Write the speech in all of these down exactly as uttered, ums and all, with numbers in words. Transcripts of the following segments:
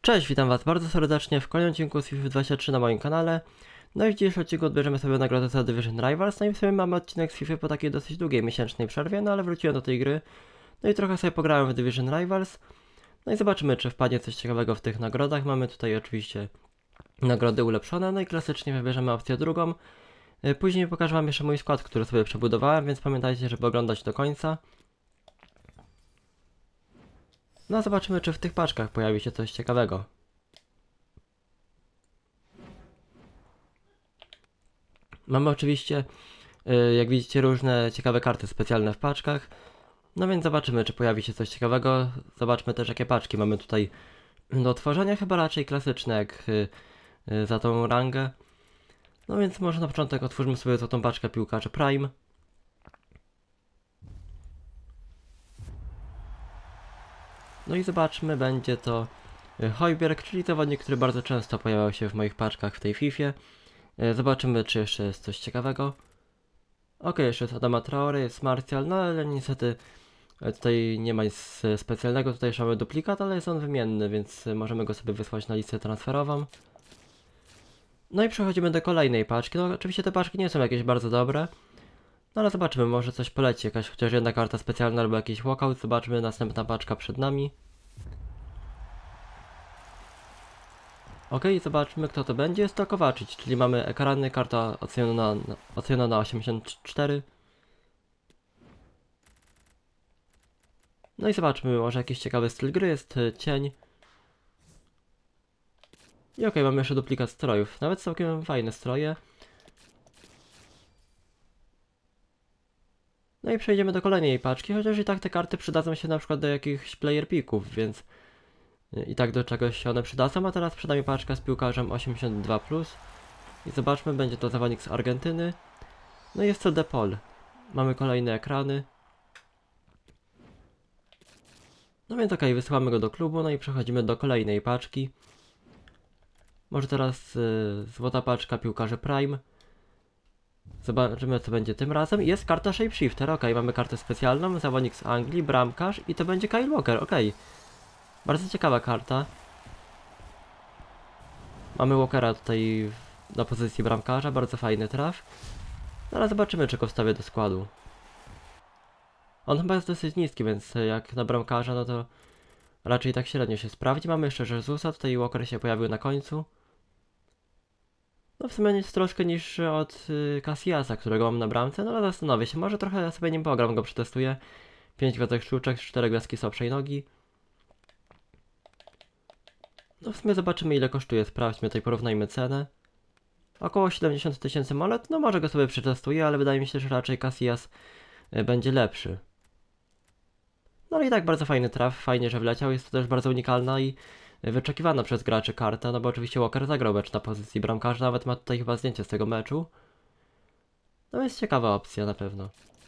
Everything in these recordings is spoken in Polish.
Cześć, witam was bardzo serdecznie w kolejnym odcinku z FIFA dwadzieścia trzy na moim kanale. No i w dzisiejszym odcinku odbierzemy sobie nagrodę za Division Rivals. No i w sumie mamy odcinek z FIFA po takiej dosyć długiej miesięcznej przerwie, no ale wróciłem do tej gry. No i trochę sobie pograłem w Division Rivals. No i zobaczymy, czy wpadnie coś ciekawego w tych nagrodach. Mamy tutaj oczywiście nagrody ulepszone, no i klasycznie wybierzemy opcję drugą. Później pokażę wam jeszcze mój skład, który sobie przebudowałem, więc pamiętajcie, żeby oglądać do końca. No zobaczymy, czy w tych paczkach pojawi się coś ciekawego. Mamy oczywiście, jak widzicie, różne ciekawe karty specjalne w paczkach. No więc zobaczymy, czy pojawi się coś ciekawego. Zobaczmy też, jakie paczki mamy tutaj do otworzenia. Chyba raczej klasyczne, jak za tą rangę. No więc może na początek otwórzmy sobie złotą paczkę piłkarzy Prime. No i zobaczmy, będzie to Højbjerg, czyli zawodnik, który bardzo często pojawiał się w moich paczkach w tej Fifie. Zobaczymy, czy jeszcze jest coś ciekawego. Ok, jeszcze jest Adama Traore, jest Martial, no ale niestety tutaj nie ma nic specjalnego. Tutaj jeszcze mamy duplikat, ale jest on wymienny, więc możemy go sobie wysłać na listę transferową. No i przechodzimy do kolejnej paczki. No oczywiście te paczki nie są jakieś bardzo dobre, no ale zobaczymy, może coś poleci, jakaś chociaż jedna karta specjalna albo jakiś walkout. Zobaczmy, następna paczka przed nami. Ok, zobaczmy, kto to będzie. Jest to Kovacic, czyli mamy ekrany, karta oceniona na, oceniona na osiemdziesiąt cztery. No i zobaczmy, może jakiś ciekawy styl gry, jest cień. I ok, mamy jeszcze duplikat strojów, nawet całkiem fajne stroje. No i przejdziemy do kolejnej paczki, chociaż i tak te karty przydadzą się na przykład do jakichś player picków, więc i tak do czegoś się one przydadzą. A teraz przed nami paczka z piłkarzem osiemdziesiąt dwa plus. I zobaczmy, będzie to zawodnik z Argentyny. No i jest to De Paul. Mamy kolejne ekrany. No więc okej, okay, wysyłamy go do klubu, no i przechodzimy do kolejnej paczki. Może teraz yy, złota paczka piłkarzy Prime. Zobaczymy, co będzie tym razem. Jest karta Shapeshifter, ok, mamy kartę specjalną, zawodnik z Anglii, bramkarz i to będzie Kyle Walker, ok. Bardzo ciekawa karta. Mamy Walkera tutaj na pozycji bramkarza, bardzo fajny traf. No ale zobaczymy, czy go wstawię do składu. On chyba jest dosyć niski, więc jak na bramkarza, no to raczej tak średnio się sprawdzi. Mamy jeszcze Jezusa, tutaj Walker się pojawił na końcu. No w sumie nic troszkę niż od y, Casillasa, którego mam na bramce, no ale zastanowię się, może trochę sobie nim pogram, go przetestuję. pięć gwiazdek sztuczek, cztery gwiazdki słabszej nogi. No w sumie zobaczymy, ile kosztuje, sprawdźmy, tutaj porównajmy cenę. Około siedemdziesiąt tysięcy monet, no może go sobie przetestuję, ale wydaje mi się, że raczej Casillas y, będzie lepszy. No ale i tak bardzo fajny traf, fajnie, że wleciał, jest to też bardzo unikalna i wyczekiwana przez graczy karta, no bo oczywiście Walker zagrał mecz na pozycji bramkarza, nawet ma tutaj chyba zdjęcie z tego meczu. No jest ciekawa opcja na pewno.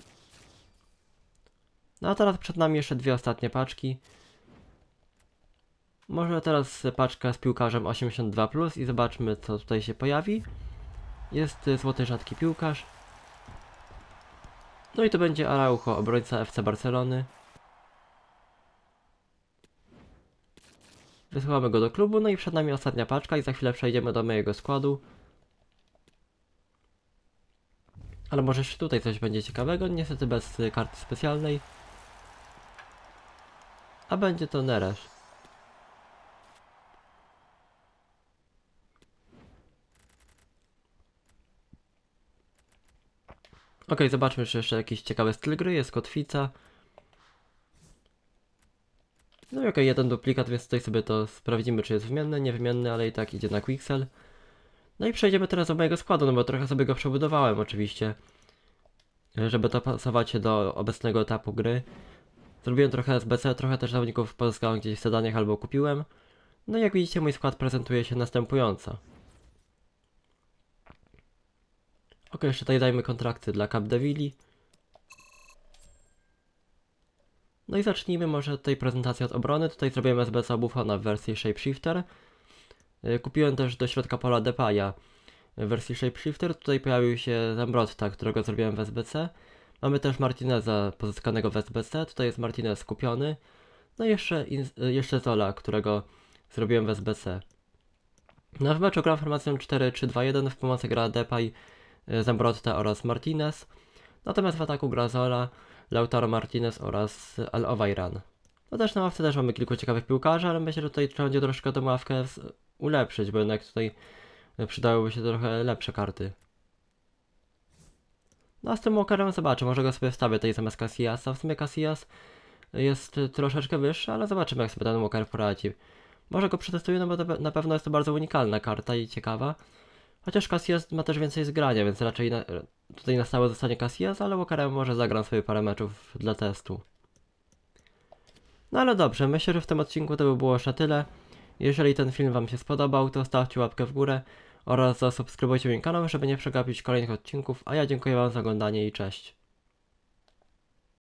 No a teraz przed nami jeszcze dwie ostatnie paczki. Może teraz paczka z piłkarzem osiemdziesiąt dwa plus i zobaczmy, co tutaj się pojawi. Jest złoty rzadki piłkarz. No i to będzie Araujo, obrońca F C Barcelony. Wysyłamy go do klubu, no i przed nami ostatnia paczka i za chwilę przejdziemy do mojego składu. Ale może jeszcze tutaj coś będzie ciekawego, niestety bez karty specjalnej. A będzie to Neres. Ok, zobaczmy, czy jeszcze jakiś ciekawy styl gry, jest kotwica. No i ok, jeden duplikat, więc tutaj sobie to sprawdzimy, czy jest wymienny, niewymienny, ale i tak idzie na Quixel. No i przejdziemy teraz do mojego składu, no bo trochę sobie go przebudowałem oczywiście, żeby to pasować do obecnego etapu gry. Zrobiłem trochę S B C, trochę też zawodników pozyskałem gdzieś w zadaniach albo kupiłem. No i jak widzicie, mój skład prezentuje się następująco. Ok, jeszcze tutaj dajmy kontrakty dla Capdevilli. No i zacznijmy może od tej prezentacji od obrony. Tutaj zrobiłem S B C Buffona w wersji Shapeshifter. Kupiłem też do środka pola Depaya w wersji Shapeshifter. Tutaj pojawił się Zambrotta, którego zrobiłem w S B C. Mamy też Martineza pozyskanego w S B C. Tutaj jest Martinez kupiony. No i jeszcze, jeszcze Zola, którego zrobiłem w S B C. Na w meczu gram formacją cztery trzy dwa jeden, w pomocy gra Depay, Zambrotta oraz Martinez, natomiast w ataku gra Zola, Lautaro Martinez oraz Al Owairan. No też na ławce też mamy kilku ciekawych piłkarzy, ale myślę, że tutaj trzeba będzie troszkę tę ławkę ulepszyć, bo jednak tutaj przydałyby się trochę lepsze karty. No a z tym Walkerem zobaczę, może go sobie wstawię tutaj zamiast Casillasa. W sumie Casillas jest troszeczkę wyższy, ale zobaczymy jak sobie ten Walker poradzi. Może go przetestuję, no bo na pewno jest to bardzo unikalna karta i ciekawa. Chociaż Casillas ma też więcej zgrania, więc raczej na, tutaj na stałe zostanie Casillas, ale Walkerem może zagram sobie parę meczów dla testu. No ale dobrze, myślę, że w tym odcinku to by było już na tyle. Jeżeli ten film wam się spodobał, to stawcie łapkę w górę oraz zasubskrybujcie mój kanał, żeby nie przegapić kolejnych odcinków, a ja dziękuję wam za oglądanie i cześć.